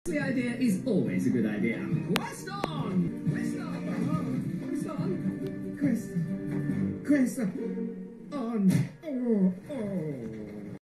The idea is always a good idea. Quest on! Quest on! Quest on! Quest on! Quest on! Oh, oh.